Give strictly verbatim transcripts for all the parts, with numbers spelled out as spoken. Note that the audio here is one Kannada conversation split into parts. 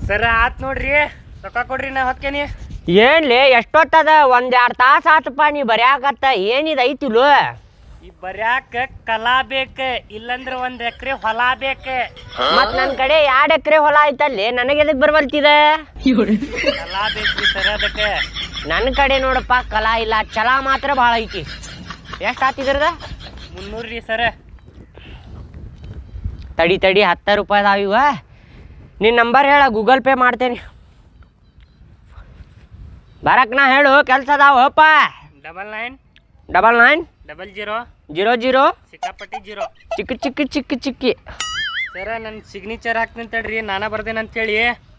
ಸರ ಆತ್ ನೋಡ್ರಿ, ರೊಕ್ಕ ಕೊಡ್ರಿ ನಾ ಹೊಕ್ಕೇನಿ. ಏನ್ಲಿ ಎಷ್ಟೊತ್ತದ? ಒಂದ್ ಎರಡ್ ತಾಸ ಆತಪ್ಪ ನೀ ಬರ್ಯಾಕತ್ತ. ಏನಿದ ಐತಿಲು? ಈ ಬರ್ಯಾಕ ಕಲಾ ಬೇಕ, ಇಲ್ಲಂದ್ರ ಒಂದ್ ಎಕರೆ ಹೊಲ ಬೇಕ. ಮತ್ ನನ್ ಕಡೆ ಎರಡ್ ಎಕರೆ ಹೊಲ ಐತಲ್ಲಿ, ನನಗೆ ಎದಕ್ ಬರ್ಬಲ್ತಿದ? ಕಲಾ ಬೇಕ್ರಿ ಸರ ಅದಕ್ಕೆ. ನನ್ ಕಡೆ ನೋಡಪ್ಪ ಕಲಾ ಇಲ್ಲ, ಛಲ ಮಾತ್ರ ಭಾಳ ಐತಿ. ಎಷ್ಟ್ ಆತಿದ್ರದ? ಮುನ್ನೂರ್ರಿ ಸರ. ತಡಿ ತಡಿ ಹತ್ತ ರೂಪಾಯಿದಾವ ಇವ. ನಿನ್ನ ನಂಬರ್ ಹೇಳ, ಗೂಗಲ್ ಪೇ ಮಾಡ್ತೇನೆ. ಬರಕ್ ನಾ ಹೇಳು, ಕೆಲ್ಸ ಅದಾವಪ್ಪ. Double nine double nine double zero zero zero ಸಿಕ್ಕಾಪಟ್ಟಿ ಜೀರೋ ಚಿಕ್ಕ ಚಿಕ್ಕ ಚಿಕ್ಕ ಚಿಕ್ಕಿ. ಸರ ನನ್ನ ಸಿಗ್ನೇಚರ್ ಹಾಕ್ತೀನಿ ತಡ್ರಿ, ನಾನ ಬರ್ದೇನೆ ಅಂತೇಳಿ.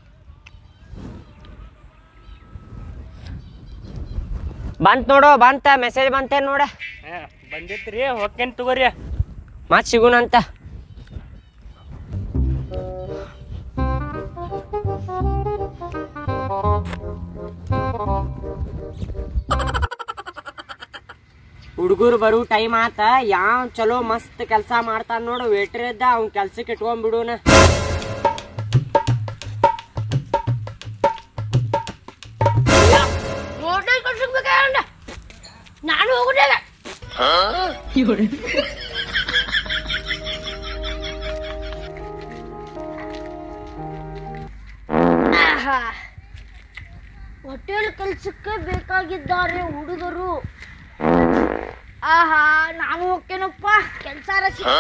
ಬಂತ ನೋಡು, ಬಂತ ಮೆಸೇಜ್ ಬಂತೇನು ನೋಡ. ಹಾಂ ಬಂದಿತ್ರಿ, ಹೊಕ್ಕೇನ್ ತಗೋರಿ. ಮತ್ತೆ ಸಿಗುನಂತ. ಹುಡುಗರು ಬರು ಟೈಮ್ ಆತ. ಯಾವ ಚಲೋ ಮಸ್ತ್ ಕೆಲಸ ಮಾಡ್ತಾನ ನೋಡು ವೇಟ್ರ್ ಇದ್ದ, ಅವ್ನ ಕೆಲ್ಸಕ್ಕೆ ಇಟ್ಕೊಂಡ್ಬಿಡುನ. ನಾನು ಹೋಗುದಿಲ್ಲ. ಹೋಟೆಲ್ ಕೆಲ್ಸಕ್ಕೆ ಬೇಕಾಗಿದ್ದಾರೆ ಹುಡುಗರು. ಆಹಾ ನಾನು ಹೋಗ್ತೇನಪ್ಪ, ಕೆಲ್ಸ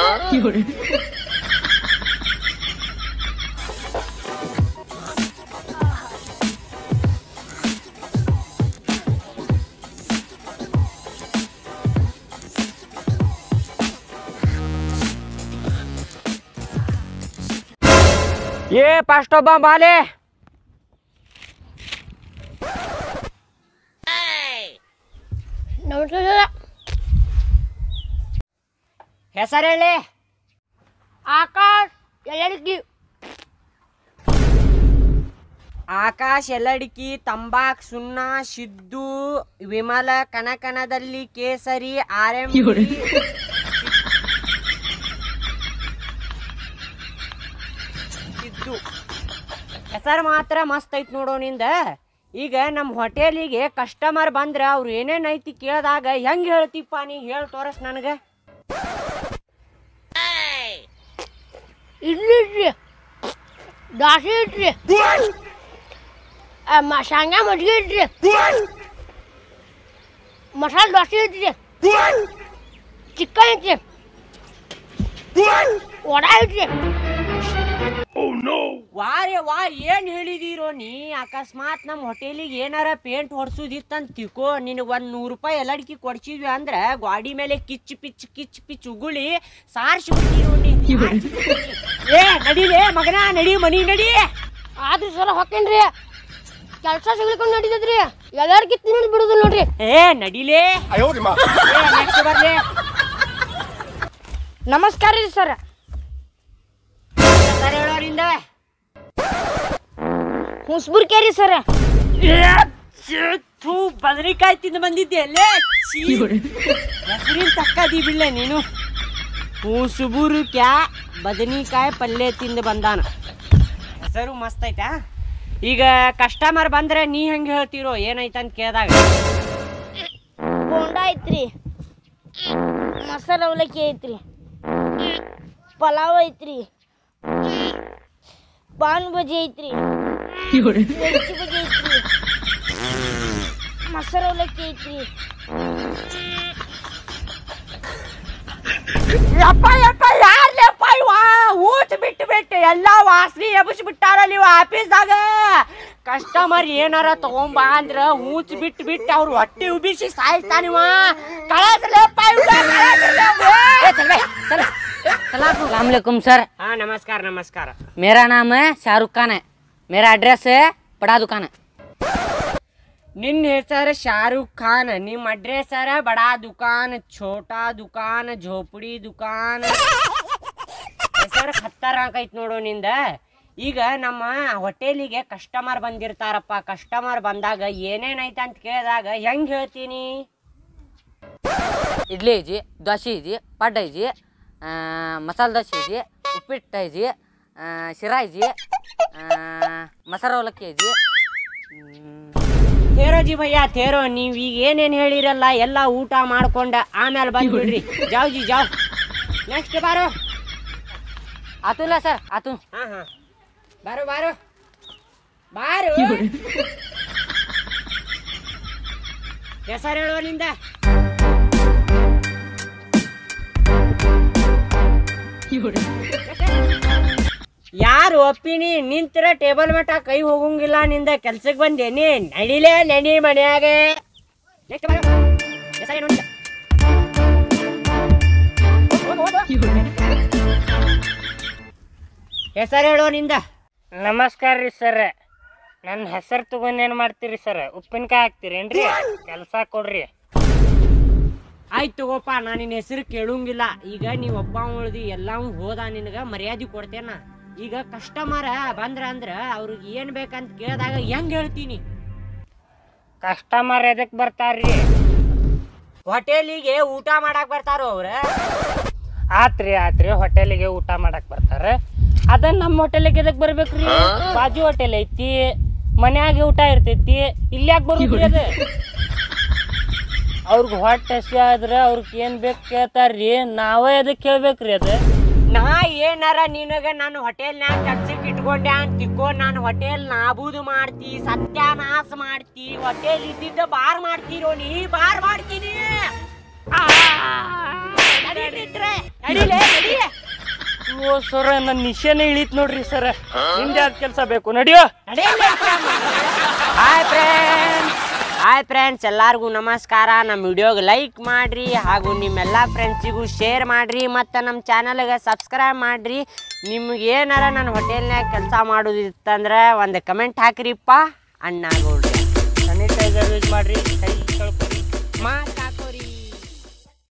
ಏ ಫಸ್ಟ್ ಒಬ್ಬ ಬಾಲೆ. ನಮಸ್ಕಾರ. ಹೆಸರು ಹೇಳಿ. ಆಕಾಶ್ ಎಲ್ಲರಿಗಿ. ಆಕಾಶ್ ಎಲ್ಲಡಿಕಿ, ತಂಬಾಕ್ ಸುಣ್ಣ, ಸಿದ್ದು, ವಿಮಲ, ಕನಕನದಲ್ಲಿ ಕೇಸರಿ, ಆರ್ ಎಂ ಸಿದ್ದು. ಹೆಸರು ಮಾತ್ರ ಮಸ್ತ್ ಐತ್ ನೋಡೋ ನಿಂದ. ಈಗ ನಮ್ಮ ಹೋಟೆಲಿಗೆ ಕಸ್ಟಮರ್ ಬಂದ್ರೆ ಅವ್ರು ಏನೇನ್ ಐತಿ ಕೇಳಿದಾಗ ಹೆಂಗ್ ಹೇಳ್ತಿಪ್ಪ ನೀ? ಹೇಳಿ ತೋರಸ್ ನನಗೆ. ಇಡ್ಲಿ ಇಡ್ರಿ, ದಾಸಿ ಇಡ್ರಿ, ಶೇಂಗಾ ಮಜ್ಜಿಗೆ ಇಡ್ರಿ, ಮಸಾಲೆ ದೋಸೆ ಇಡ್ರಿ, ಚಿಕನ್ ಇಡ್ರಿ, ವಡಾ ಇಡ್ರಿ. ವಾರೇ ವಾ ಏನ್ ಹೇಳಿದಿರೋ ನೀ? ಅಕಸ್ಮಾತ್ ನಮ್ಮ ಹೋಟೆಲಿಗೆ ಏನಾರ ಪೇಂಟ್ ಹೊಡ್ಸುದಿತ್ತಂತ ತಿಳ್ಕೊ, ನಿನಗೆ ಒಂದ್ ನೂರು ರೂಪಾಯಿ ಎಲ್ಲಡಿಕೆ ಕೊಡ್ಸಿದ್ವಿ ಅಂದ್ರೆ ಗಾಡಿ ಮೇಲೆ ಕಿಚ್ ಪಿಚ್ ಕಿಚ್ ಪಿಚ್ ಉಗುಳಿ ಸಾರ್ಸಿ ಬಿಟ್ಟಿರೋ ನೀ. ಏ ನಡಿಲೇ ಮಗನ, ನಡಿ ಮನಿ ನಡಿ. ಆದ್ರೂ ಸಲ ಹೊಕ್ಕೇನ್ರಿ, ಕೆಲಸ ಸಿಗ್ಲಿಕೊಂಡು ನಡೀತದ್ರಿ. ಎಲ್ಲಾರ್ಗಿ ತಿನ್ನೋದು ಬಿಡುದಿಲ್ಲ ನೋಡ್ರಿ. ಏ ನಡಿಲೇ. ನೆಕ್ಸ್ಟ್ ಬರ್ಲಿ. ನಮಸ್ಕಾರ ರೀ ಸರ್. ಸರ್ ಹೇಳೋರಿಂದ ಹುಸ್ಬುರ್ಕೇರಿ ಸರ್. ಬದನೆಕಾಯಿ ತಿಂದು ಬಂದಿದ್ದೆ ಅಲ್ಲೇ. ಹೆಸರಿನ ತಕ್ಕದಿ ಬಿಡ್ಲೆ ನೀನು. ಹುಸುಬುರು ಕ್ಯಾ ಬದನೆಕಾಯಿ ಪಲ್ಯ ತಿಂದು ಬಂದಾನ. ಹೆಸರು ಮಸ್ತ್ ಐತಾ? ಈಗ ಕಸ್ಟಮರ್ ಬಂದ್ರೆ ನೀ ಹೆಂಗೆ ಹೇಳ್ತಿರೋ ಏನೈತಂತ ಕೇಳಿದಾಗ? ಬೋಂಡ ಐತ್ರಿ, ಮಸಾಲ ಅವಲಕ್ಕಿ ಐತ್ರಿ, ಪಲಾವ್ ಐತ್ರಿ, ಪಾನ್ ಬಜಿ ಐತ್ರಿ, ಮಿರ್ಚಿ ಬಜಿ ಐತ್ರಿ, ಮಸಾಲ ಅವಲಕ್ಕಿ ಐತ್ರಿ. ಯಪ್ಪ ಯಪ್ಪ ಯಾರ್ಲೆಪ್ಪ ಇವ? ಊಟ ಬಿಟ್ಟು ಬಿಟ್ಟು ಎಲ್ಲ ವಾಸನೆ ಎಬ್ಬಿಸಿ ಬಿಟ್ಟಾರಲ್ಲ ಇವ ಆಫೀಸ್ದಾಗ. ಕಸ್ಟಮರ್ ಏನಾರ ತಗೊಂಬಾ ಅಂದ್ರ ಹೂಚ್ ಬಿಟ್ಟು ಬಿಟ್ಟು ಅವ್ರು ಹೊಟ್ಟೆ ಉಬ್ಬಿಸಿ ಸಾಯಿಸ್ತಾನಿವ. ಕಳಸಲೇಪ್ಪ अस्सलामुअलैकुम सर। हाँ नमस्कार नमस्कार। मेरा नाम है शाहरुख खान है, मेरा एड्रेस है बड़ा दुकान है। ನಿನ್ನ ಹೆಸರು ಶಾರುಖ್ ಖಾನ್, ನಿಮ್ಮ ಅಡ್ರೆಸ್ ಸರ ಬಡಾ ದುಕಾನ್, ಛೋಟಾ ದುಕಾನ್, ಝೋಪಡಿ ದುಕಾನ್. ಹೆಸರು ಖತ್ತಾರ ಹಾಕೈತ್ ನೋಡು ನಿಂದ. ಈಗ ನಮ್ಮ ಹೋಟೆಲಿಗೆ ಕಸ್ಟಮರ್ ಬಂದಿರ್ತಾರಪ್ಪ. ಕಸ್ಟಮರ್ ಬಂದಾಗ ಏನೇನೈತೆ ಅಂತ ಕೇಳಿದಾಗ ಹೆಂಗೆ ಹೇಳ್ತೀನಿ? ಇಡ್ಲಿ ಐತಿ, ದೋಸೆ ಐತಿ, ಪಡ್ಡು ಐತಿ, ಮಸಾಲೆ ದೋಸೆ ಐತಿ, ಉಪ್ಪಿಟ್ಟು ಐತಿ, ಶಿರಾ ಐತಿ ಮಸಾಲ ಅವಲಕ್ಕಿ ಐತಿ ಥೇರೋಜಿ ಭಯ್ಯ ಥೇರೋ ನೀವು ಈಗ ಏನೇನು ಹೇಳಿರಲ್ಲ ಎಲ್ಲ ಊಟ ಮಾಡ್ಕೊಂಡ ಆಮೇಲೆ ಬಂದ್ಬಿಡ್ರಿ ಜಾವ್ ಜಿ ಜಾವ್ ನೆಕ್ಸ್ಟ್ ಬಾರೋ ಆತು ಇಲ್ಲ ಸರ್ ಆತು ಹಾಂ ಹಾಂ ಬಾರೋ ಬಾರೋ ಬಾರು ಹೆಸರು ಹೇಳುವ ನಿಂದ ಯಾರು ಒಪ್ಪಿನಿ ನಿಂತರ ಟೇಬಲ್ ಮಟ್ಟ ಕೈ ಹೋಗಂಗಿಲ್ಲ ನಿಂದ ಕೆಲ್ಸಕ್ಕೆ ಬಂದೇನಿ ನಡಿಲೇ ನಡಿ ಮನ್ಯಾಗ ಹೆಸರು ಹೇಳೋ ನಿಂದ ನಮಸ್ಕಾರ ರೀ ಸರ್ ನನ್ನ ಹೆಸರು ತಗೊಂಡ್ ಏನ್ ಮಾಡ್ತೀರಿ ಸರ್ ಉಪ್ಪಿನಕಾಯಿ ಹಾಕ್ತೀರೇನ್ರಿ ಕೆಲಸ ಕೊಡ್ರಿ ಆಯ್ತು ತಗೋಪ್ಪ ನಾ ನಿನ್ನ ಹೆಸರು ಕೇಳಂಗಿಲ್ಲ ಈಗ ನೀವು ಒಬ್ಬ ಉಳ್ದಿ ಎಲ್ಲಾವು ಹೋದ ನಿನಗ ಮರ್ಯಾದೆ ಕೊಡ್ತೇನ ಈಗ ಕಸ್ಟಮರ್ ಬಂದ್ರ ಅಂದ್ರ ಅವ್ರಿಗೆ ಏನ್ ಬೇಕಂತ ಕೇಳಿದಾಗ ಹೆಂಗ್ ಹೇಳ್ತೀನಿ ಕಸ್ಟಮರ್ ಎದಕ್ ಬರ್ತಾರ್ರಿ ಹೋಟೆಲಿಗೆ ಊಟ ಮಾಡಕ್ ಬರ್ತಾರೋ ಅವ್ರ ಆತ್ರಿ ಆತ್ರಿ ಹೋಟೆಲಿಗೆ ಊಟ ಮಾಡಕ್ ಬರ್ತಾರ ಅದನ್ನ ನಮ್ಮ ಹೋಟೆಲಿಗೆ ಎದಕ್ ಬರ್ಬೇಕ್ರಿ ಬಾಜು ಹೋಟೆಲ್ ಐತಿ ಮನ್ಯಾಗ ಊಟ ಇರ್ತೈತಿ ಇಲ್ಲಿ ಯಾಕೆ ಬರುದ್ರಿ ಅದ ಅವ್ರಿಗೆ ಹೊಟ್ಟೆ ಹಸಿ ಆದ್ರೆ ಅವ್ರಿಗೆ ಏನ್ ಬೇಕು ಕೇಳ್ತಾರ್ರಿ ನಾವೇ ಅದಕ್ಕೆ ಕೇಳ್ಬೇಕ್ರಿ ಅದ ನಾ ಏನಾರ ನಿನಗ ನಾನು ಹೋಟೆಲ್ನಾಗ ಕೆಲ್ಸಕ್ಕೆ ಇಟ್ಕೊಂಡೆ ಅಂತ ತಿಕ್ಕೋ ನಾನು ಹೋಟೆಲ್ ನಾಬೂದು ಮಾಡ್ತಿ ಸತ್ಯಾನಾಶ ಮಾಡ್ತಿ ಹೋಟೆಲ್ ಇದ್ದಿದ್ದ ಬಾರ್ ಮಾಡ್ತೀರೋ ನೀ ಬಾರ್ ಮಾಡ್ತೀನಿ ಓ ಸರ ನನ್ನ ನಿಶೆನೇ ಇಳಿತ್ ನೋಡ್ರಿ ಸರ ನಿಮ್ದು ಯಾವ್ದು ಕೆಲಸ ಬೇಕು ನಡಿಯೋ ಹಾಯ್ ಫ್ರೆಂಡ್ಸ್ ಹಾಯ್ ಫ್ರೆಂಡ್ಸ್ ಎಲ್ಲರಿಗೂ ನಮಸ್ಕಾರ ನಮ್ಮ ವಿಡಿಯೋಗೆ ಲೈಕ್ ಮಾಡಿರಿ ಹಾಗೂ ನಿಮ್ಮೆಲ್ಲ ಫ್ರೆಂಡ್ಸಿಗೂ ಶೇರ್ ಮಾಡಿರಿ ಮತ್ತು ನಮ್ಮ ಚಾನಲ್ಗೆ ಸಬ್ಸ್ಕ್ರೈಬ್ ಮಾಡಿರಿ ನಿಮ್ಗೆ ಏನಾರ ನನ್ನ ಹೋಟೆಲ್ನಾಗ ಕೆಲಸ ಮಾಡೋದಿತ್ತಂದ್ರೆ ಒಂದು ಕಮೆಂಟ್ ಹಾಕಿರಿಪ್ಪ ಅಣ್ಣಾಗೋಳ್ರಿ ಸ್ಯಾನಿಟೈಸರ್ ಯೂಸ್ ಮಾಡ್ರಿ ಕೈ ತೊಳ್ಕೊರಿ ಮಾತಾ